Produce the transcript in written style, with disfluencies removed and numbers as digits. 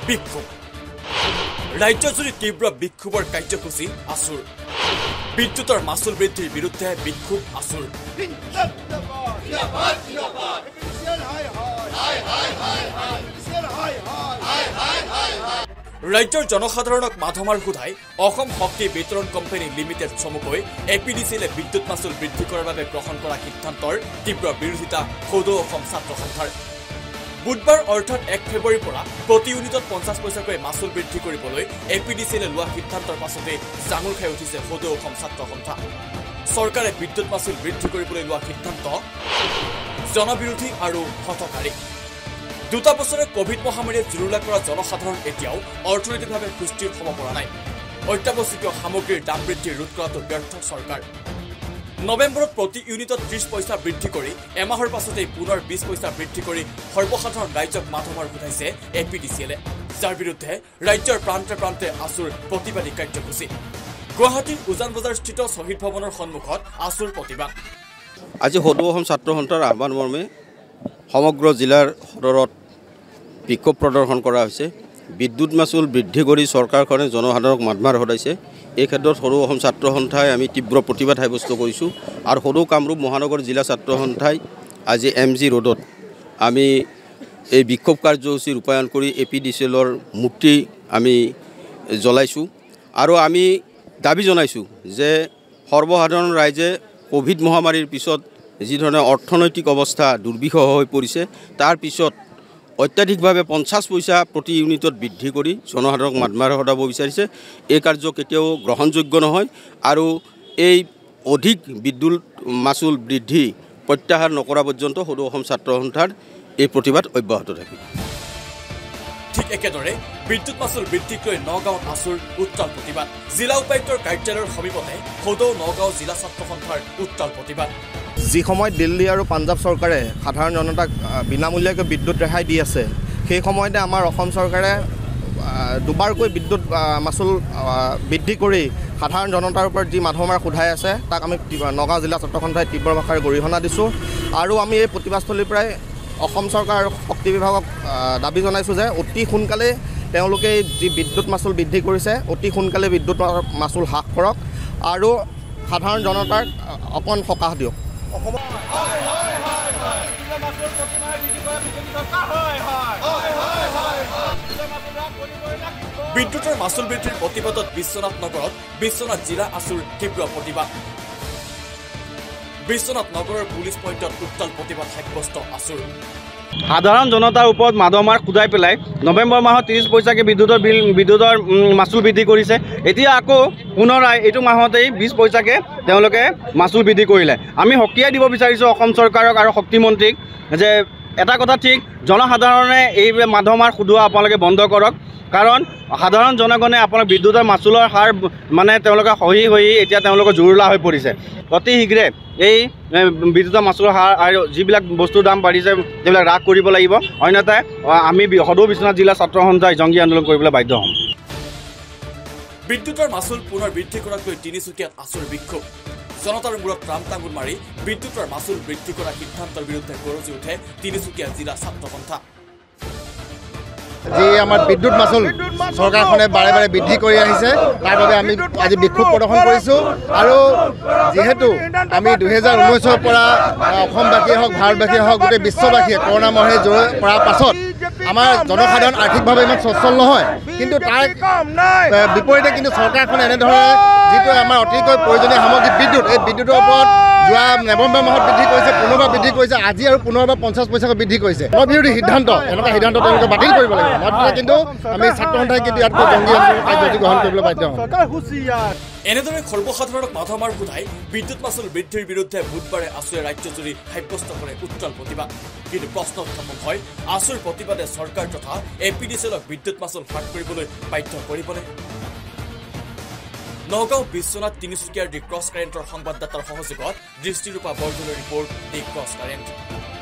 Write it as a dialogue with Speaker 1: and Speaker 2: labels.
Speaker 1: বিক্ষোভ ৰাজ্যজুৰি তীব্ৰ বিক্ষোভৰ কাৰ্যসূচী আসুৰ বিদ্যুতৰ মাচুল বৃদ্ধিৰ বিৰুদ্ধে বিক্ষোভ আসুৰ ৰাজ্যৰ জনসাধাৰণক মাধমাৰ সোধাই অসম শক্তি বিতৰণ কোম্পানী লিমিটেড চমুকৈ এপিডিচিএলে বিদ্যুৎ মাচুল বৃদ্ধি কৰাৰ বাবে গ্ৰহণ কৰা সিদ্ধান্তৰ তীব্ৰ বিৰোধিতা সদৌ অসম ছাত্ৰ সন্থাৰ বুধবাৰ অৰ্থাৎ 1 ফেব্ৰুৱাৰীৰ পৰা প্ৰতি ইউনিটত 50 পইচাকৈ মাচুল বৃদ্ধি কৰিবলৈ এপিডিচিএলে লোৱা সিদ্ধান্তৰ পাছতে জাঙুৰ খাই উঠিছে সদৌ অসম ছাত্ৰ সন্থা চৰকাৰে বিদ্যুৎ মাচুল বৃদ্ধি কৰিবলৈ লোৱা সিদ্ধান্ত জনবিৰোধী আৰু হঠকাৰী দুটা বছৰে কোভিড মহামাৰীয়ে জুৰুলা কৰা জনসাধাৰণ এতিয়াও অৰ্থনৈতিকভাৱে সুস্থিৰ হ'ব পৰা নাই অত্যাৱশ্যকীয় সামগ্ৰীৰ দাম বৃদ্ধি ৰোধ কৰাটো ব্যৰ্থ চৰকাৰ নৱেম্বৰত প্ৰতি ইউনিটত 30 পইচা বৃদ্ধি কৰি এমাহৰ পাছতে পুনৰ 20 পইচা বৃদ্ধি কৰি সৰ্বসাধাৰণ ৰাজ্যক মাধমাৰ সোধাইছে এপিডিচিএলে যাৰ বিৰুদ্ধে ৰাজ্যৰ প্ৰান্তে প্ৰান্তে আসুৰ প্ৰতিবাদী কাৰ্যসূচী গুৱাহাটীৰ উজান বজাৰস্থিত শ্বহীদ ভৱনৰ সন্মুখত আসুৰ প্ৰতিবাদ
Speaker 2: আজি সদৌ অসম ছাত্ৰ সন্থাৰ আহ্বান মৰ্মে সমগ্ৰ জিলাৰ সদৰত বিক্ষোভ প্ৰদৰ্শন কৰা হৈছে বিদ্যুৎ মাচুল বৃদ্ধি কৰি চৰকাৰখনে জনসাধাৰণক মাধমাৰ সদাইছে এই ক্ষেত্ৰত সদৌ অসম ছাত্ৰ সন্থাই আমি তীব্ৰ প্ৰতিবাদ সাব্যস্ত কৰিছোঁ আৰু সদৌ কামৰূপ মহানগৰ জিলা ছাত্ৰ সন্থাই আজি MG ৰোডত আমি এই বিক্ষোভ কাৰ্যসূচী ৰূপায়ণ কৰি এপিডিচিএলৰ মূৰ্তি আমি জ্বলাইছোঁ আৰু আমি দাবী জনাইছোঁ যে সৰ্বসাধাৰণ ৰাইজে কোভিড মহামাৰীৰ পিছত যি ধৰণে অৰ্থনৈতিক অৱস্থা দুৰ্বিষহ হৈ পৰিছে তাৰ পিছত অত্যাধিকভাৱে 50 পইচা প্ৰতি ইউনিটত বৃদ্ধি কৰি জনসাধাৰণক মাধমাৰ সদাব বিচাৰিছে এই কাৰ্য কেতিয়াও গ্ৰহণযোগ্য নহয় আৰু এই অধিক বিদ্যুৎ মাচুল বৃদ্ধি প্ৰত্যাহাৰ নকৰা পৰ্যন্ত সদৌ অসম ছাত্ৰ সন্থাৰ এই প্ৰতিবাদ অব্যাহত থাকিব
Speaker 1: ঠিক একেদৰে বিদ্যুৎ মাচুল বৃদ্ধিক লৈ নগাঁৱত আসুৰ উত্তাল প্ৰতিবাদ জিলা উপায়ুক্তৰ কাৰ্যালয়ৰ সমীপতে সদৌ নগাঁও জিলা ছাত্ৰ সন্থাৰ উত্তাল প্ৰতিবাদ
Speaker 3: যি সময়ত দিল্লী আৰু পাঞ্জাব চৰকাৰে সাধাৰণ জনতাক বিনামূলীয়াকৈ বিদ্যুৎ ৰেহাই দি আছে সেই সময়তে আমাৰ অসম চৰকাৰে দুবাৰকৈ বিদ্যুৎ মাচুল বৃদ্ধি কৰি সাধাৰণ জনতাৰ ওপৰত যি মাধমাৰ সোধাই আছে তাক আমি নগাঁও জিলা ছাত্ৰ সন্থাই তীব্ৰ ভাষাৰে গৰিহণা দিছোঁ আৰু আমি এই প্ৰতিবাদস্থলীৰ পৰাই অসম চৰকাৰ আৰু শক্তি বিভাগক দাবী জনাইছোঁ যে অতি সোনকালে তেওঁলোকে যি বিদ্যুৎ মাচুল বৃদ্ধি কৰিছে অতি সোনকালে বিদ্যুৎ মাচুল হ্ৰাস কৰক আৰু সাধাৰণ জনতাক অকণ সকাহ দিয়ক
Speaker 1: বিদ্যুতৰ মাচুল বৃদ্ধিৰ প্ৰতিবাদত বিশ্বনাথ নগৰত বিশ্বনাথ জিলা আসুৰ তীব্ৰ প্ৰতিবাদ বিশ্বনাথ নগৰৰ পুলিচ পইণ্টত উত্তাল প্ৰতিবাদ সাব্যস্ত আসুৰ
Speaker 4: সাধাৰণ জনতাৰ ওপৰত মাধমাৰ খুদাই পেলাই নৱেম্বৰ মাহত 30 পইচাকৈ বিদ্যুতৰ মাচুল বৃদ্ধি কৰিছে এতিয়া আকৌ পুনৰাই এইটো মাহতেই 20 পইচাকৈ তেওঁলোকে মাচুল বৃদ্ধি কৰিলে আমি সকীয়াই দিব বিচাৰিছোঁ অসম চৰকাৰক আৰু শক্তিমন্ত্ৰীক যে এটা কথা ঠিক জনসাধাৰণে এই মাধমাৰ খুদোৱা আপোনালোকে বন্ধ কৰক কাৰণ সাধাৰণ জনগণে আপোনাৰ বিদ্যুতৰ মাচুলৰ হাৰ মানে তেওঁলোকে সহি এতিয়া তেওঁলোকৰ জুৰুলা হৈ পৰিছে অতি শীঘ্ৰে এই বিদ্যুতৰ মাচুলৰ হাৰ আৰু যিবিলাক বস্তুৰ দাম বাঢ়িছে সেইবিলাক হ্ৰাস কৰিব লাগিব অন্যথা আমি সদৌ বিশ্বনাথ জিলা ছাত্ৰ সন্থাই জংগী আন্দোলন কৰিবলৈ বাধ্য হ'ম
Speaker 1: বিদ্যুতৰ মাচুল পুনৰ বৃদ্ধি কৰাক লৈ তিনিচুকীয়াত আসুৰ বিক্ষোভ জনতাৰ মূৰত ৰাম টাঙুল মাৰি বিদ্যুতৰ মাচুল বৃদ্ধি কৰা সিদ্ধান্তৰ বিৰুদ্ধে গৰজি উঠে তিনিচুকীয়া জিলা ছাত্ৰ সন্থা
Speaker 5: যি আমাৰ বিদ্যুৎ মাচুল চৰকাৰখনে বাৰে বাৰে বৃদ্ধি কৰি আহিছে তাৰ বাবে আমি আজি বিক্ষোভ প্ৰদৰ্শন কৰিছোঁ আৰু যিহেতু আমি 2019ৰ পৰা অসমবাসীয়ে হওক ভাৰতবাসীয়ে হওক গোটেই বিশ্ববাসীয়ে কৰোণা মহামাৰী জয় কৰাৰ পাছত আমাৰ জনসাধাৰণ আৰ্থিকভাৱে ইমান সচ্ছল নহয় কিন্তু তাৰ বিপৰীতে কিন্তু চৰকাৰখনে এনেদৰে যিটো আমাৰ অতিকৈ প্ৰয়োজনীয় সামগ্ৰী বিদ্যুৎ এই বিদ্যুতৰ ওপৰত যোৱা নৱেম্বৰ মাহত বৃদ্ধি কৰিছে পুনৰবাৰ বৃদ্ধি কৰিছে আজি আৰু পুনৰবাৰ 50 পইচাকৈ বৃদ্ধি কৰিছে জনবিৰোধী সিদ্ধান্ত এনেকুৱা সিদ্ধান্ত তেওঁলোকে বাতিল কৰিব লাগিব নতুবা কিন্তু আমি ছাত্ৰ সন্থাই কিন্তু ইয়াত জংগী আন্দোলন কাৰ্যসূচী গ্ৰহণ কৰিবলৈ বাধ্য হ'ম
Speaker 1: এনেদৰে সৰ্বসাধাৰণক মাধমাৰ সোধাই বিদ্যুৎ মাচুল বৃদ্ধিৰ বিৰুদ্ধে বুধবাৰে আসুৰে ৰাজ্যজুৰি সাব্যস্ত কৰে উত্তাল প্ৰতিবাদ কিন্তু প্ৰশ্ন উত্থাপন হয় আসুৰ প্ৰতিবাদে চৰকাৰ তথা এপিডিচিএলক বিদ্যুৎ মাচুল হ্ৰাস কৰিবলৈ বাধ্য কৰিবনে নগাঁও বিশ্বনাথ তিনিচুকীয়াৰ দি ক্ৰছ কাৰেণ্টৰ সংবাদদাতাৰ সহযোগত দৃষ্টিৰূপা বৰদলৈৰ ৰিপৰ্ট দি ক্ৰছ কাৰেণ্ট